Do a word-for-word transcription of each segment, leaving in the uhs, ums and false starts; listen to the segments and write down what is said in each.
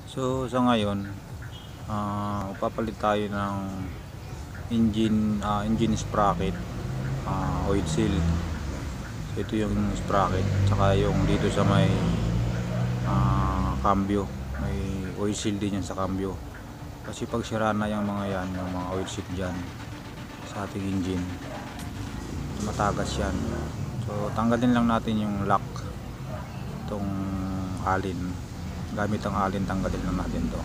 So sa ngayon, uh, papalit tayo ng engine uh, engine sprocket, uh, oil seal. So ito yung sprocket, tsaka yung dito sa may uh, cambio, may oil seal din yan sa cambio. Kasi pag sira na yung mga yan, yung mga oil seal dyan sa ating engine, matagas yan. So tanggalin lang natin yung lock, itong alin, gamit ang alin, tanggalin lang natin to.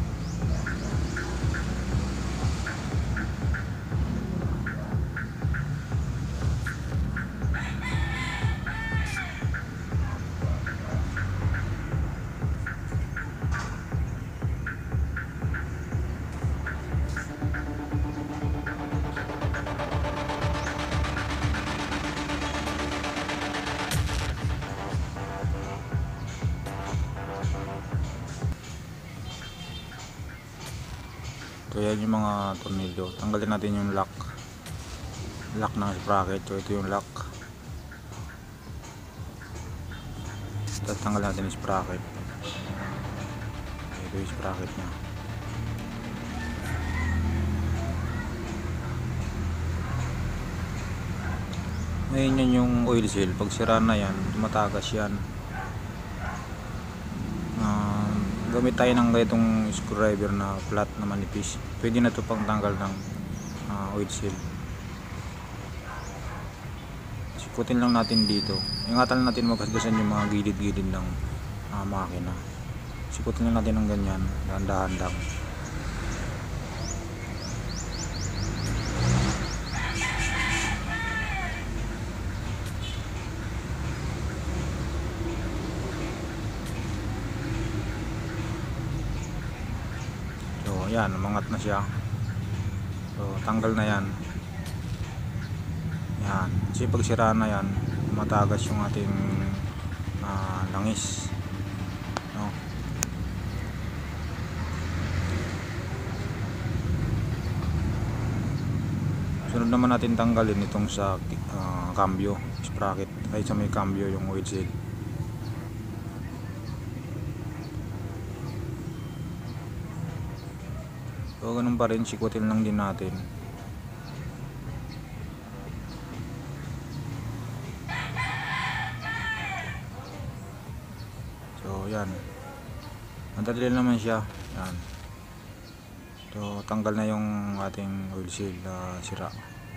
So yan yung mga tornilyo. Tanggalin natin yung lock lock ng sprocket. So ito yung lock. Tapos tanggalin natin yung sprocket. Ito yung sprocket nya. Ngayon yun yung oil seal. Pag sira na yan, tumatagas yan. uh, Gamit tayo ng ganitong screwdriver na flat na manipis. Pwede na ito pang tanggal ng uh, oil seal. Sikutin lang natin dito. Ingatan lang natin magkasgasan yung mga gilid-gilid ng uh, makina. Sikutin lang natin ng ganyan, dahan-dahan lang. So yan, umangat na siya. So tanggal na yan. Yan, kasi pag sira na yan, matagas yung ating uh, langis, no? Sunod naman natin tanggalin itong sa uh, cambio sprocket, ay sa may cambio yung oil seal. So ganun pa rin, sikutin lang din natin. So yan, madali naman siya. Yan. So tanggal na yung ating oil seal na uh, sira.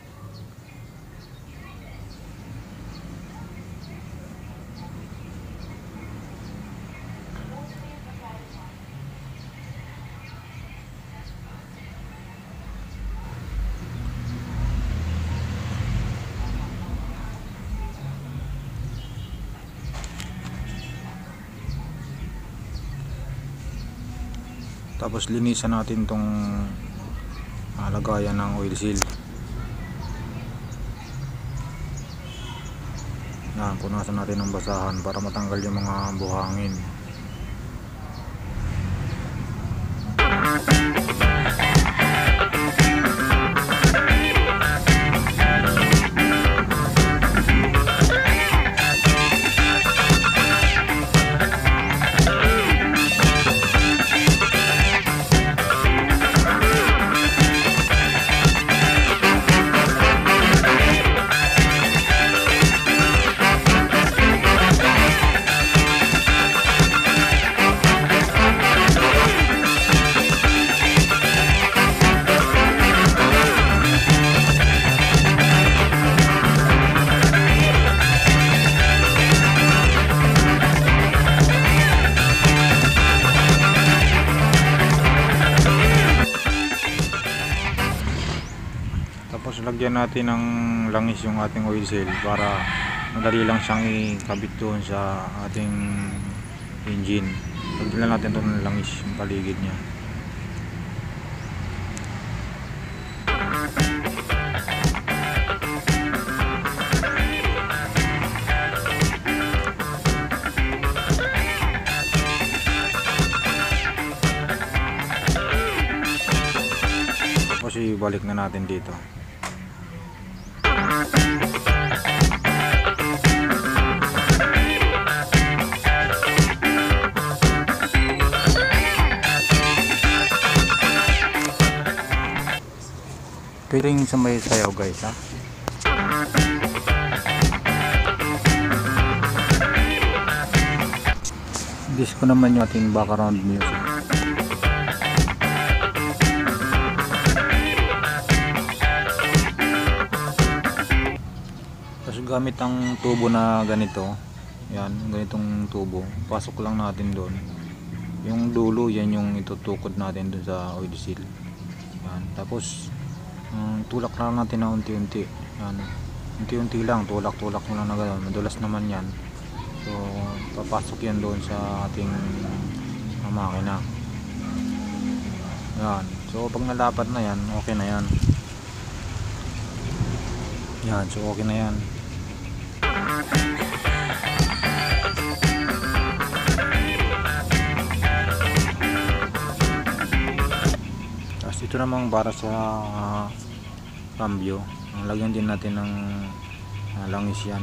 Tapos linisan natin tong uh, lagayan ng oil seal. Yan, punasan natin ng basahan para matanggal yung mga buhangin. Tapos lagyan natin ng langis yung ating oil seal para madali lang siyang ikabit doon sa ating engine. Lagyan natin doon ng langis yung paligid niya. Tapos ibalik na natin dito. Piling sa may sayaw guys ha. Disco naman yung ating background music. Tapos gamit ang tubo na ganito, yan, ganitong tubo, pasok lang natin doon. Yung dulo, yan yung itutukod natin doon sa oil seal. Yan. Tapos um, tulak lang natin na unti-unti. Yan. Unti-unti lang, tulak-tulak lang na gano'n. Madulas naman yan. So, papasok yan doon sa ating uh, makina. Yan. So, pag nalapat na yan, okay na yan. Yan. So, okay na yan. Tapos ito namang para sa uh, cambio. Lagyan din natin ng uh, langis yan.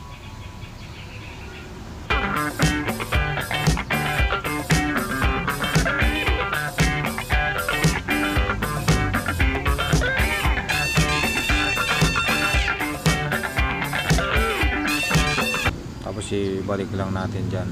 Tapos ibalik lang natin dyan.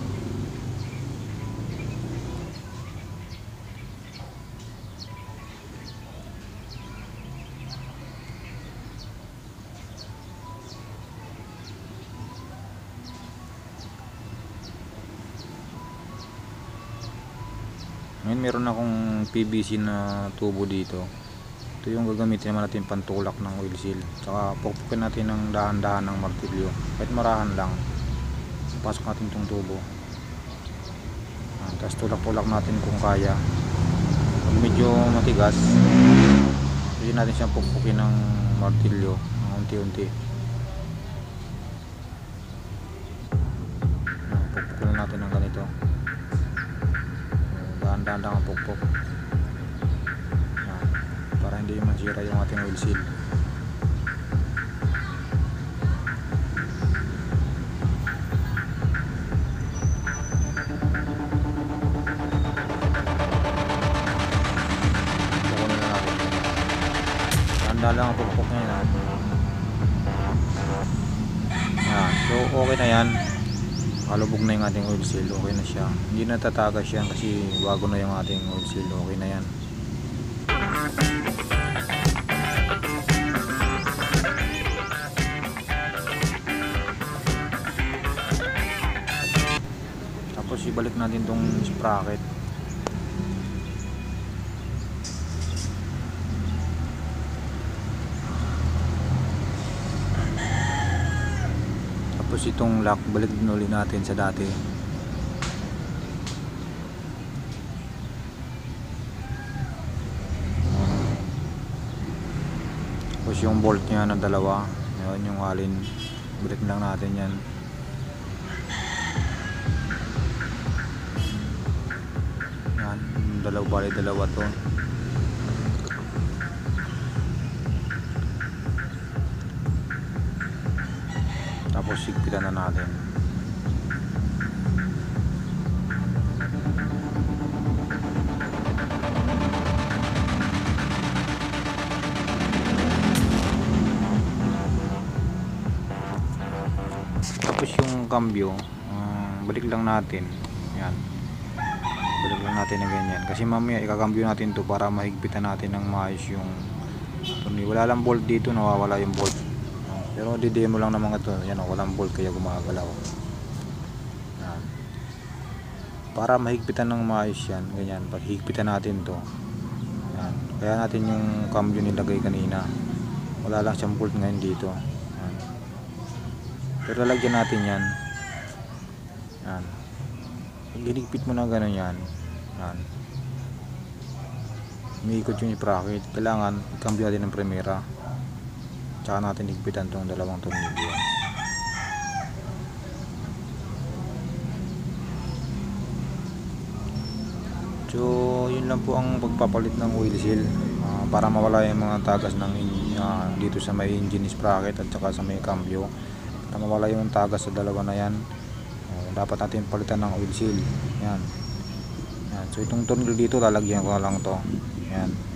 Ngayon meron akong P V C na tubo dito. Ito yung gagamitin naman natin pantulak ng oil seal. Tsaka pukpukin natin ng dahan-dahan ng martilyo. Kahit marahan lang. Pasok natin itong tubo. Tapos tulak-tulak natin kung kaya. Pag medyo matigas, pwede natin siyang pukpukin ng martilyo ng unti-unti. Pukpukin natin ng ganito. Dahan-dahan lang ang pukpok. Para hindi masira yung ating oil seal. Dahan-dahan lang ang pukpok niya yan. Yan. So okay na yan. Kalubog na yung ating oil seal. Okay na siya. Hindi natatagas yan kasi bago na yung ating oil seal. Okay na yan. Tapos ibalik natin tong sprocket. Tapos itong lock, balik din ulit natin sa dati. Tapos yung bolt nya na dalawa, yun yung alin, balik lang natin yan. Yan, dalawa, bali dalawa to. Tapos sigpitan na natin. Tapos yung cambio, um, balik lang natin. Yan. Balik lang natin na ganyan. Kasi mamaya ikakambyo natin to para mahigpitan natin ng maayos yung tornilyo. Wala lang bolt dito, nawawala yung bolt. Pero di-demo lang naman ito. Yan o, walang bolt kaya gumagalaw. Yan. Para mahigpitan ng maayos yan, ganyan. Pag higpitan natin to. Yan. Kaya natin yung cambio nilagay kanina. Wala lang siyang bolt ngayon dito. Yan. Pero lalagyan natin yan. Yan. Pag hinigpit mo na gano'n yan. Yan. Umiikot yung sprocket. Kailangan i-cambio natin ng primera. Tsaka natin higpitan itong dalawang tornilyo. So yun lang po ang pagpapalit ng oil seal, uh, para mawala yung mga tagas ng uh, dito sa may engine sprocket at saka sa may cambio. Para mawala yung tagas sa dalawa na yan, uh, dapat natin palitan ng oil seal. Yan. Yan. So itong tornilyo dito lalagyan ko na lang to. Yan.